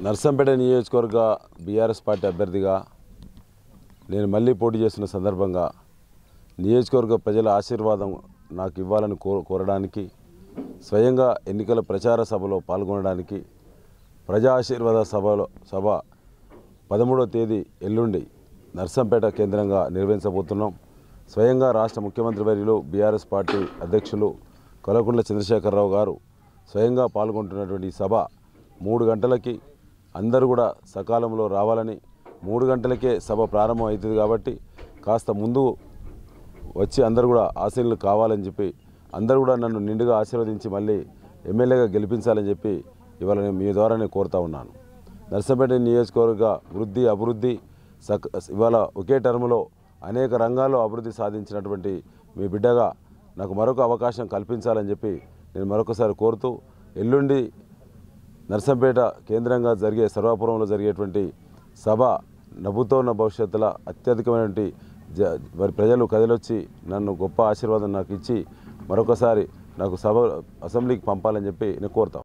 నర్సంపేట నియోజకవర్గ BRS party అభ్యర్థిగా నేను మళ్ళీ పోటీ చేస్తున్న సందర్భంగా నియోజకవర్గ ప్రజల ఆశీర్వాదం నాకు ఇవ్వాలని కోరడానికి స్వయంగా ఎన్నికల ప్రచార సభలో పాల్గొనడానికి ప్రజా ఆశీర్వాద సభ 13వ తేదీ ఎల్లుండి నర్సంపేట కేంద్రంగా నిర్వహించబోతున్నాం. స్వయంగా రాష్ట్ర ముఖ్యమంత్రి వర్యులు బీఆర్ఎస్ పార్టీ అధ్యక్షులు కల్వకుంట్ల చంద్రశేఖరరావు గారు స్వయంగా పాల్గొంటున్నటువంటి ఈ సభ 3 గంటలకి అందరూ కూడా సకాలంలో రావాలని, 3 గంటలకే సభ ప్రారంభం అవుతుంది కాబట్టి కాస్త ముందు వచ్చి అందరూ కూడా ఆశీనులు కావాలని చెప్పి, అందరూ కూడా నన్ను నిండుగా ఆశీర్వదించి మళ్ళీ ఎమ్మెల్యేగా గెలిపించాలని చెప్పి ఇవాళ నేను మీ ద్వారానే కోరుతా ఉన్నాను. నర్సంపేట నియోజకవర్గ వృద్ధి అభివృద్ధి ఇవాళ ఒకే టర్ములో అనేక రంగాల్లో అభివృద్ధి సాధించినటువంటి మీ బిడ్డగా నాకు మరొక అవకాశం కల్పించాలని చెప్పి నేను మరొకసారి కోరుతూ, ఎల్లుండి నర్సంపేట కేంద్రంగా జరిగే సర్వాపురంలో జరిగేటువంటి సభ నవ్వుతో ఉన్న భవిష్యత్తులో అత్యధికమైనటువంటి ప్రజలు కదిలొచ్చి నన్ను గొప్ప ఆశీర్వాదం నాకు ఇచ్చి మరొకసారి నాకు అసెంబ్లీకి పంపాలని చెప్పి నేను కోరుతాను.